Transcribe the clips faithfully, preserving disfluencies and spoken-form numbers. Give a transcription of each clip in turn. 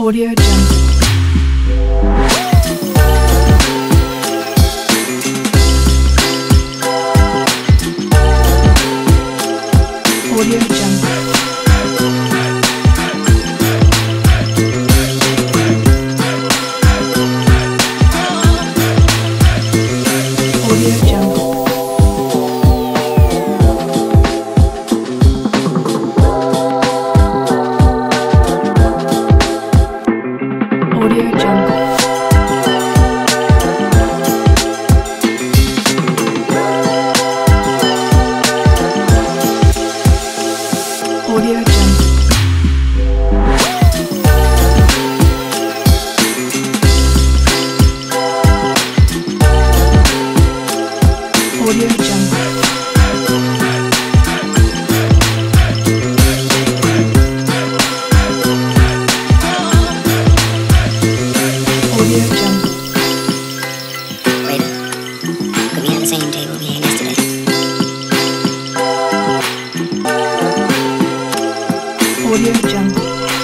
Audio Jungle. Audio Jungle. Audio Jungle. Audio Jungle. Audio Jungle. Audio Jungle. Audio Jungle. Waiter, put me at the same table we ate yesterday. Audio Jungle.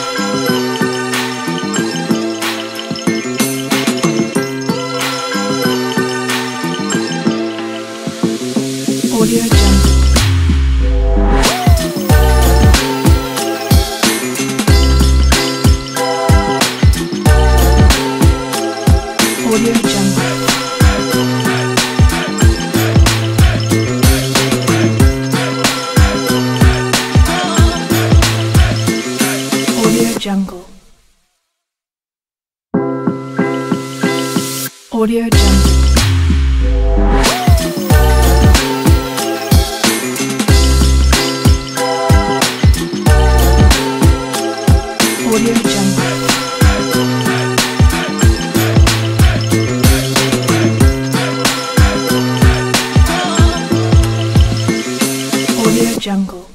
Audio Jungle. Audio Jungle. Audio Jungle. Audio Jungle. Audio Jungle. Audio Jungle.